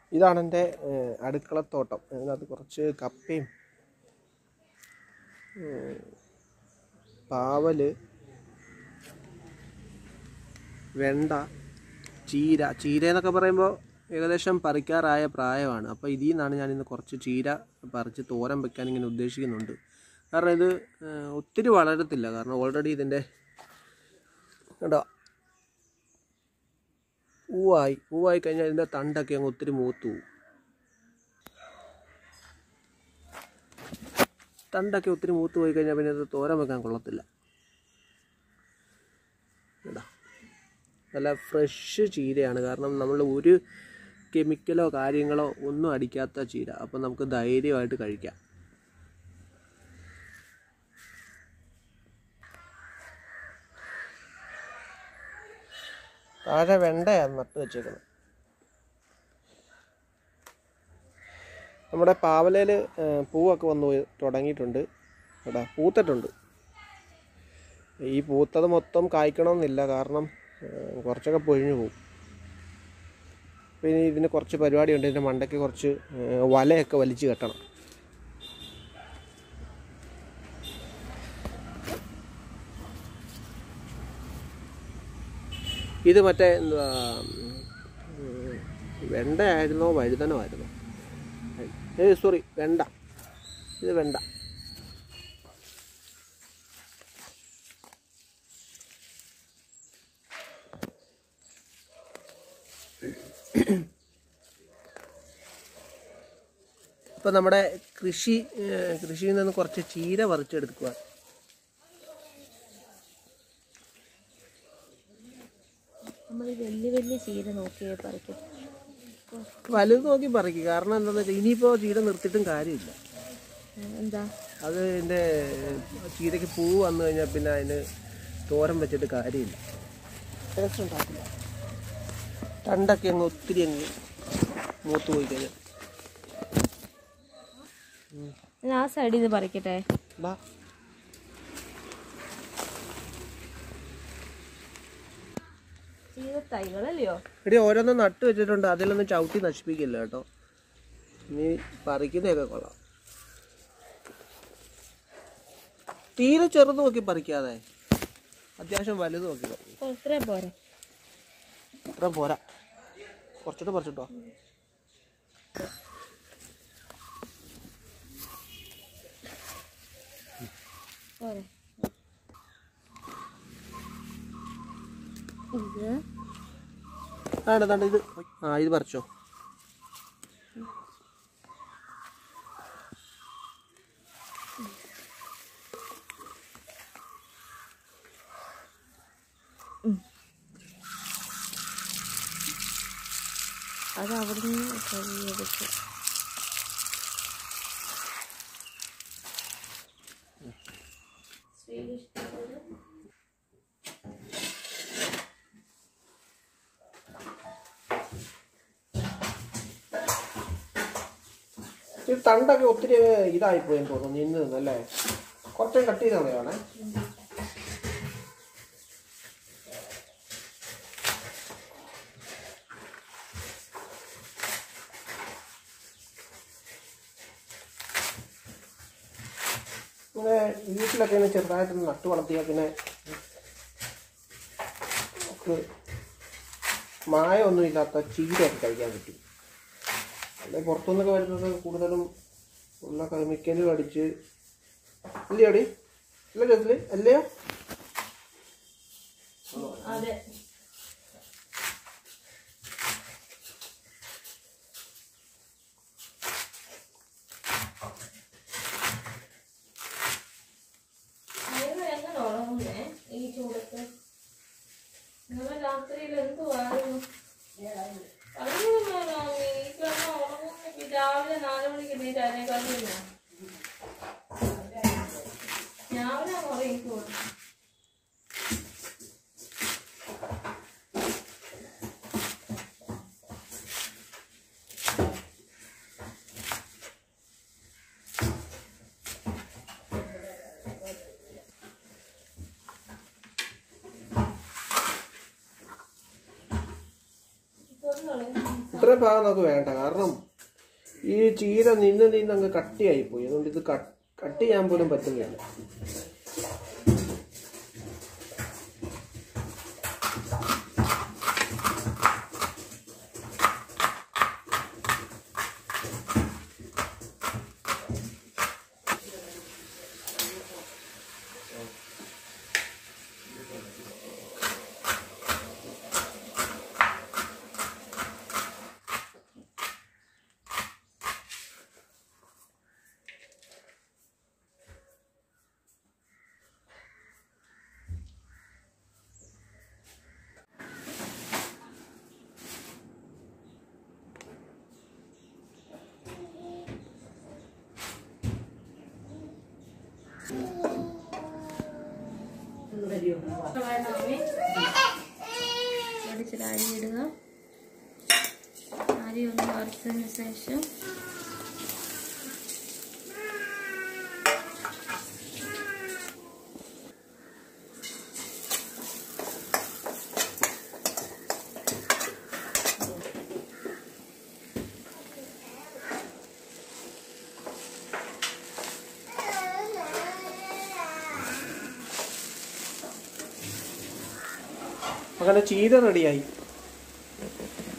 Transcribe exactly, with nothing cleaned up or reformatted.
ഇതാണ് എൻ്റെ അടുക്കളത്തോട്ടം. അതിനകത്ത് കുറച്ച് കപ്പയും പാവല്, വെണ്ട, ചീര. ചീര എന്നൊക്കെ പറയുമ്പോൾ ഏകദേശം പറിക്കാറായ പ്രായമാണ്. അപ്പോൾ ഇതിൽ നിന്നാണ് ഞാനിന്ന് കുറച്ച് ചീര പറിച്ച് തോരൻ വെക്കാൻ ഇങ്ങനെ ഉദ്ദേശിക്കുന്നുണ്ട്. കാരണം ഇത് ഒത്തിരി വളരത്തില്ല. കാരണം ഓൾറെഡി ഇതിൻ്റെ കേട്ടോ പൂവായി പൂവായി കഴിഞ്ഞാൽ ഇതിൻ്റെ തണ്ടൊക്കെ അങ്ങ് ഒത്തിരി മൂത്തു പോവും. തണ്ടൊക്കെ ഒത്തിരി മൂത്ത് പോയി കഴിഞ്ഞാൽ പിന്നെ ഇത് തോരൻ വെക്കാൻ കൊള്ളത്തില്ല. കേട്ടോ നല്ല ഫ്രഷ് ചീരയാണ്. കാരണം നമ്മൾ ഒരു കെമിക്കലോ കാര്യങ്ങളോ ഒന്നും അടിക്കാത്ത ചീര. അപ്പം നമുക്ക് ധൈര്യമായിട്ട് കഴിക്കാം. താഴെ വെണ്ടയാണ് നട്ട് വെച്ചേക്കുന്നത്. നമ്മുടെ പാവലയിൽ പൂവൊക്കെ വന്ന് തുടങ്ങിയിട്ടുണ്ട് കേട്ടോ, പൂത്തിട്ടുണ്ട്. ഈ പൂത്തത് മൊത്തം കായ്ക്കണമെന്നില്ല, കാരണം കുറച്ചൊക്കെ പൊഴിഞ്ഞു പോകും. പിന്നെ ഇതിന് കുറച്ച് പരിപാടിയുണ്ട്. ഇതിൻ്റെ മണ്ടയ്ക്ക് കുറച്ച് വലയൊക്കെ വലിച്ച് കെട്ടണം. ഇത് മറ്റേ എന്തുവാ വെണ്ടയായിരുന്നോ വഴുതനോ ആയിരുന്നോ? ഏ സോറി വെണ്ട. ഇത് വെണ്ട. ഇപ്പം നമ്മുടെ കൃഷി കൃഷിയിൽ നിന്ന് കുറച്ച് ചീര പറിച്ചെടുക്കുക. നമ്മൾ വലിയ വലിയ ചീര നോക്കിയേ പറിക്കും. വലുത് നോക്കി പറിക്കും. കാരണം എന്താണെന്ന് വെച്ചാൽ ഇനിയിപ്പോൾ ചീര നിർത്തിയിട്ടും കാര്യമില്ല. എന്താ അത് എൻ്റെ ചീരയ്ക്ക് പൂ വന്നു കഴിഞ്ഞാൽ പിന്നെ അതിന് തോരൻ വെച്ചിട്ട് കാര്യമില്ല, ടേസ്റ്റ് ഉണ്ടാക്കില്ല. തണ്ടൊക്കെ അങ്ങ് ഒത്തിരി അങ്ങ് മൂത്ത് പോയി കഴിഞ്ഞാൽ. ആ സൈഡിൽ നിന്ന് പറിക്കട്ടെ. ബാ തൈകളല്ലയോ എടി, ഓരോന്നും നട്ട് വെച്ചിട്ടുണ്ട്. അതിലൊന്നും ചവിട്ടി നശിപ്പിക്കില്ല കേട്ടോ. നീ പറിക്കുന്നതൊക്കെ കൊള്ളാം. തീരെ ചെറുത് നോക്കി പറിക്കാതെ അത്യാവശ്യം വലുത് നോക്കി പറിക്കും. ഇത്രയും പോരെ? ഇത്രയും പോരാ, കുറച്ചിട്ട് പറിച്ചിട്ടോ. പോരെ ഇത് ആണ്ട് താണ്ട് ഇത്. ആ ഇത് പറിച്ചോ. അത് അവിടെ നിന്ന് കഴുകിയെടുത്ത് ഈ തണ്ടൊക്കെ ഒത്തിരി ഇതായിപ്പോയെന്ന് തോന്നുന്നു, നിന്ന് നിന്നല്ലേ. കുറച്ചും കട്ട് ചെയ്ത് കളയാണേ. ഇങ്ങനെ വീട്ടിലൊക്കെ ഇങ്ങനെ ചെറുതായിട്ടൊന്ന് നട്ടു വളർത്തിയാൽ പിന്നെ നമുക്ക് മായമൊന്നും ഇല്ലാത്ത ചീരയൊക്കെ കഴിക്കാൻ പറ്റും. അല്ലെ പുറത്തുനിന്നൊക്കെ വരുന്നത് കൂടുതലും ഉള്ള കെമിക്കലും അടിച്ച് ഇല്ലയോ അടി? അല്ല കേട്ടില്ലേ? അല്ലയോ? അതെ. എങ്ങനെ ഉറങ്ങുന്നേ ഈ ചൂടത്ത്? ഇന്നലെ രാത്രിയിൽ എന്തുവായിരുന്നു? രാവിലെ നാല് മണിക്ക് എണീറ്റ് അതിനേക്കാളും രാവിലെ ഉറങ്ങിക്കോളൂ. അത്രയും ഭാഗം നമുക്ക് വേണ്ട. കാരണം ഈ ചീര നിന്ന് നിന്ന് അങ്ങ് കട്ടിയായിപ്പോയി. അതുകൊണ്ട് ഇത് കട്ട് ചെയ്യാൻ പോലും പറ്റുകയാണ്. ഇച്ചിരി അരി ഇടുക. അരി ഒന്ന് വറുത്തതിന് ശേഷം അങ്ങനെ ചീര റെഡിയായി.